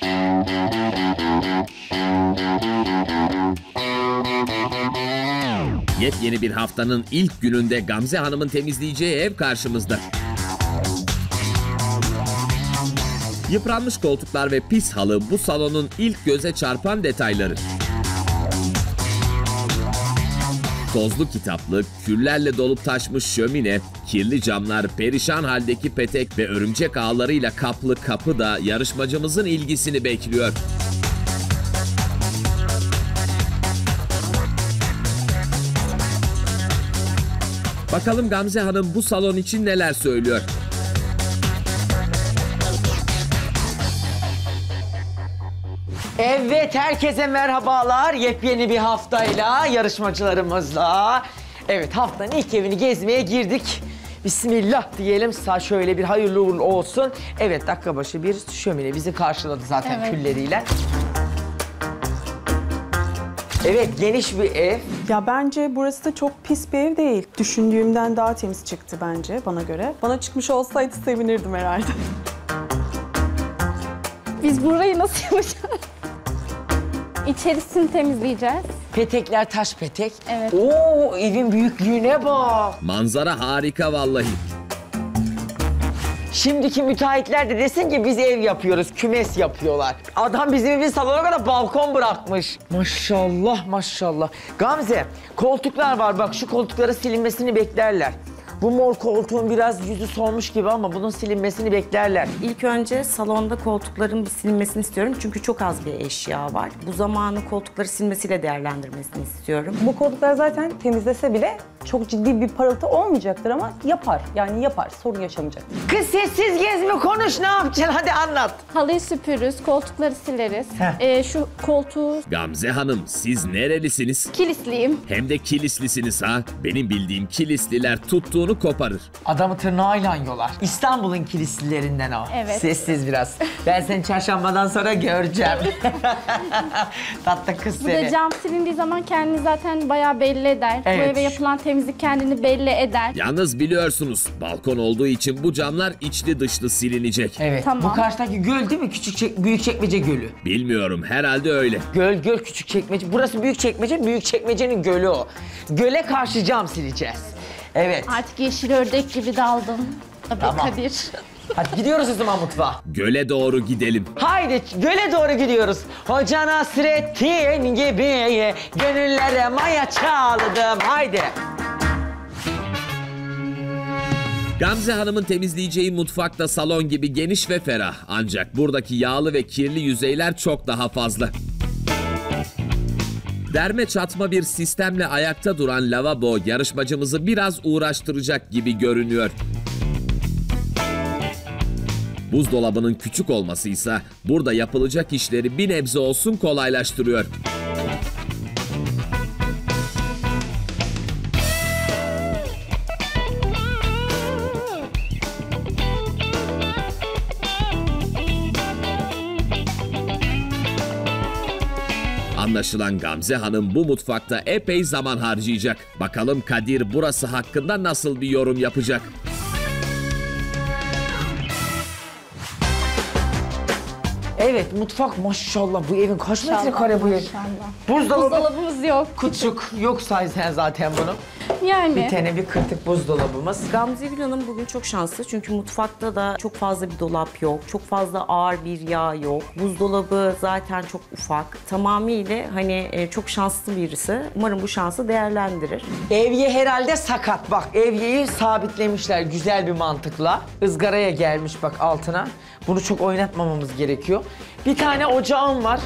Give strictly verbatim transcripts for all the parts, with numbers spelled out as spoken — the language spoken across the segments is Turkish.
Yepyeni bir haftanın ilk gününde Gamze Hanım'ın temizleyeceği ev karşımızda. Yıpranmış koltuklar ve pis halı bu salonun ilk göze çarpan detayları. Tozlu kitaplık, küllerle dolup taşmış şömine, kirli camlar, perişan haldeki petek ve örümcek ağlarıyla kaplı kapı da yarışmacımızın ilgisini bekliyor. Bakalım Gamze Hanım bu salon için neler söylüyor? Evet, herkese merhabalar. Yepyeni bir haftayla, yarışmacılarımızla. Evet, haftanın ilk evini gezmeye girdik. Bismillah diyelim. Sağ şöyle bir hayırlı uğurlu olsun. Evet, dakika başı bir şömine bizi karşıladı zaten evet. Külleriyle. Evet, geniş bir ev. Ya bence burası da çok pis bir ev değil. Düşündüğümden daha temiz çıktı bence bana göre. Bana çıkmış olsaydı sevinirdim herhalde. Biz burayı nasıl yapacağız? İçerisini temizleyeceğiz. Petekler taş petek. Evet. Oo, evin büyüklüğüne bak. Manzara harika vallahi. Şimdiki müteahhitler de desin ki biz ev yapıyoruz, kümes yapıyorlar. Adam bizim evin salona kadar balkon bırakmış. Maşallah maşallah. Gamze, koltuklar var bak, şu koltukların silinmesini beklerler. Bu mor koltuğun biraz yüzü solmuş gibi ama bunun silinmesini beklerler. İlk önce salonda koltukların bir silinmesini istiyorum çünkü çok az bir eşya var. Bu zamanı koltukları silmesiyle değerlendirmesini istiyorum. Bu koltuklar zaten temizlese bile çok ciddi bir parıltı olmayacaktır ama yapar. Yani yapar, sorun yaşamayacak. Kız sessiz gezme, konuş, ne yapacaksın? Hadi anlat. Halıyı süpürürüz, koltukları sileriz. Ee, şu koltuğu... Gamze Hanım, siz nerelisiniz? Kilisliyim. Hem de Kilislisiniz ha. Benim bildiğim Kilisliler tuttuğunu koparır. Adamı tırnağıyla yolar. İstanbul'un kilislilerinden o. Evet. Sessiz biraz. Ben seni çarşambadan sonra göreceğim. Tatlı kız Bu seni. da cam silindiği zaman kendini zaten bayağı belli eder. Evet. Bu eve yapılan temizlik kendini belli eder. Yalnız biliyorsunuz, balkon olduğu için bu camlar içli dışlı silinecek. Evet. Tamam. Bu karşıdaki göl değil mi? Küçük çek büyük çekmece gölü. Bilmiyorum, herhalde öyle. Göl göl küçük çekmece. Burası büyük çekmece, büyük çekmecenin gölü o. Göle karşı cam sileceğiz. Evet. Artık yeşil ördek gibi daldım. Tabii Tamam. Kadir. Hadi gidiyoruz o zaman mutfağa. Göle doğru gidelim. Haydi göle doğru gidiyoruz. Hoca Nasrettin gibi gönüllere maya çaldım. Haydi. Gamze Hanım'ın temizleyeceği mutfakta salon gibi geniş ve ferah. Ancak buradaki yağlı ve kirli yüzeyler çok daha fazla. Derme çatma bir sistemle ayakta duran lavabo yarışmacımızı biraz uğraştıracak gibi görünüyor. Buzdolabının küçük olması ise burada yapılacak işleri bir nebze olsun kolaylaştırıyor. Anlaşılan Gamze Hanım bu mutfakta epey zaman harcayacak. Bakalım Kadir burası hakkında nasıl bir yorum yapacak? Evet, mutfak maşallah, bu evin kaç metrekare bu ev? Buzdolabı Buzdolabımız yok. küçük. Yok saysen zaten bunu. Yani. Bir tane bir kırtık buzdolabımız. Gamze Gül Hanım bugün çok şanslı çünkü mutfakta da çok fazla bir dolap yok. Çok fazla ağır bir yağ yok. Buzdolabı zaten çok ufak. Tamamıyla hani e, çok şanslı birisi. Umarım bu şansı değerlendirir. Evye herhalde sakat. Bak, evyeyi sabitlemişler güzel bir mantıkla. Izgaraya gelmiş bak altına. Bunu çok oynatmamamız gerekiyor. Bir tane ocağım var.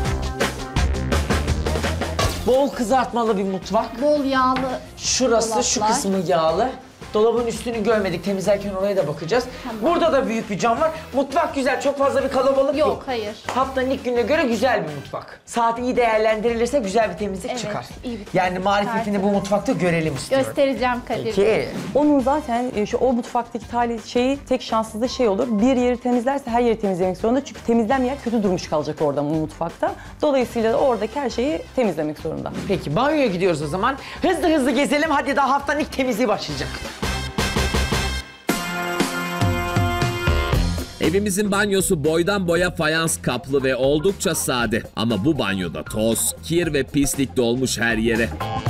Bol kızartmalı bir mutfak. Bol yağlı Şurası, dolaplar. şu kısmı yağlı. Dolabın üstünü görmedik. Temizlerken oraya da bakacağız. Tamam. Burada da büyük bir cam var. Mutfak güzel. Çok fazla bir kalabalık yok. Yok, hayır. Haftanın ilk gününe göre güzel bir mutfak. Saat iyi değerlendirilirse güzel bir temizlik Evet, çıkar. iyi bir temizlik Yani marifetini bu mutfakta görelim istiyorum. Göstereceğim Kadir. Peki. Onun zaten e, şu o mutfaktaki tali şeyi tek şanssızlığı şey olur. Bir yeri temizlerse her yeri temizlemek zorunda. Çünkü temizlenmeyen kötü durmuş kalacak orada bu mutfakta. Dolayısıyla da oradaki her şeyi temizlemek zorunda. Peki banyoya gidiyoruz o zaman. Hızlı hızlı gezelim. Hadi daha haftanın ilk temizliği başlayacak. Evimizin banyosu boydan boya fayans kaplı ve oldukça sade. Ama bu banyoda toz, kir ve pislik dolmuş her yere.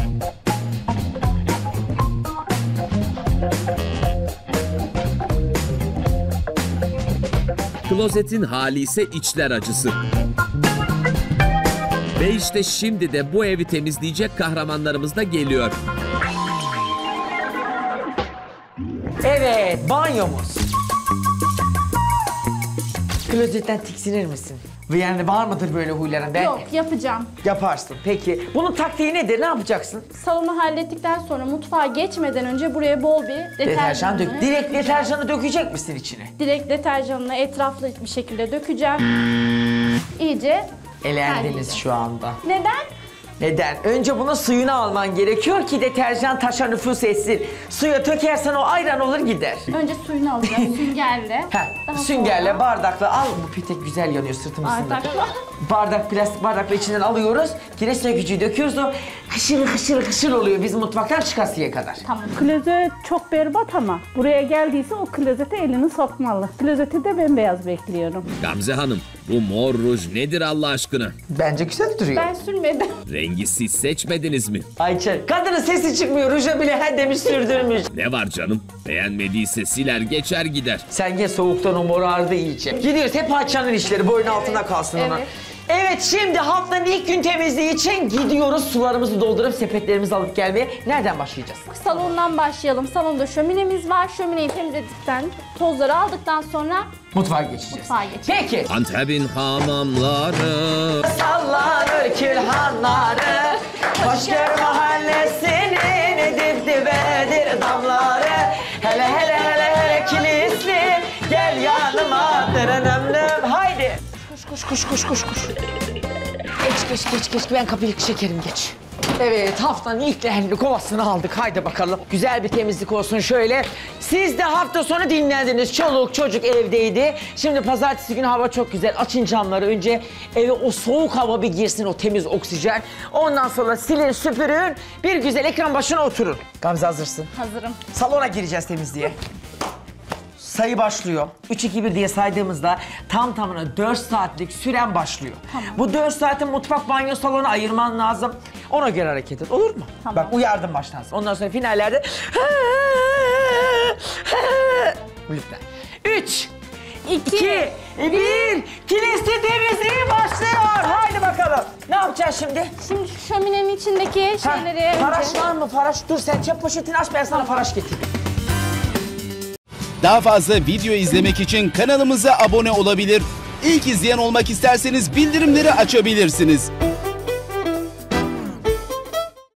Klozetin hali ise içler acısı. Ve işte şimdi de bu evi temizleyecek kahramanlarımız da geliyor. Evet, banyomuz. Klozetten tiksinir misin? Yani var mıdır böyle huyların? Ben Yok, yapacağım. Yaparsın. Peki. Bunun taktiği nedir? Ne yapacaksın? Salonu hallettikten sonra mutfağa geçmeden önce buraya bol bir Deterjan deterjanı, dök. Direkt deterjanı dökecek misin içine? direkt deterjanını etraflı bir şekilde dökeceğim. İyice. Elendiniz şu anda. Neden? Neden? Önce bunun suyunu alman gerekiyor ki deterjan taşa nüfuz etsin. Suya dökersen o ayran olur gider. Önce suyunu alacağım süngerle. Heh, Daha süngerle, sonra bardakla al. Bu petek güzel yanıyor sırtımızda. bardakla. Bardak, plastik bardakla içinden alıyoruz. Kireç sökücüyü döküyoruz. O hışır hışır hışır oluyor biz mutfaktan çıkasıya kadar. Tamam. Klozet çok berbat ama buraya geldiyse o klozete elini sokmalı. Klozeti de bembeyaz bekliyorum. Gamze Hanım, bu mor ruj nedir Allah aşkına? Bence güzel duruyor. Ben sürmedim. Rengi siz seçmediniz mi? Ayça, kadının sesi çıkmıyor. Ruja bile her demiş sürdürmüş. Ne var canım? Beğenmediyse siler geçer gider. Sen gel soğuktan o morardı iyice. Gidiyoruz hep Ayça'nın işleri boyun altında kalsın ona. Evet. Evet şimdi haftanın ilk gün temizliği için gidiyoruz sularımızı doldurup sepetlerimizi alıp gelmeye. Nereden başlayacağız? Salondan başlayalım. Salonda şöminemiz var. Şömineyi temizledikten, tozları aldıktan sonra Mutfağa geçeceğiz. mutfağa geçelim. Peki. Antep'in hamamları. Sallanır külhanları, Hoşgör mahallesinin dip dibedir damları. Hele hele hele hele kilisli, gel yanıma dırınımdım. Haydi. Koş koş koş koş koş. Geç geç geç geç ben kapıyı şekerim geç. Evet haftanın ilklerini kovasını aldık. Haydi bakalım. Güzel bir temizlik olsun şöyle. Siz de hafta sonu dinlendiniz. Çoluk çocuk evdeydi. Şimdi pazartesi günü hava çok güzel. Açın camları. Önce eve o soğuk hava bir girsin. O temiz oksijen. Ondan sonra silin süpürün. Bir güzel ekran başına oturun. Gamze hazırsın. Hazırım. Salona gireceğiz temizliğe. Sayı başlıyor. üç iki bir diye saydığımızda tam tamına dört saatlik süren başlıyor. Tamam. Bu dört saatin mutfak, banyo, salonu ayırman lazım. Ona göre hareket et. Olur mu? Tamam. Bak uyardım baştan sonra. Ondan sonra finallerde lütfen. üç, iki, bir, kilisli temizliği başlıyor. Haydi bakalım. Ne yapacağız şimdi? Şimdi şu şöminenin içindeki Ha, şeyleri faraş önce... var mı? Faraş dur sen çöp poşetini aç ben sana faraş getireyim. Daha fazla video izlemek için kanalımıza abone olabilir. İlk izleyen olmak isterseniz bildirimleri açabilirsiniz.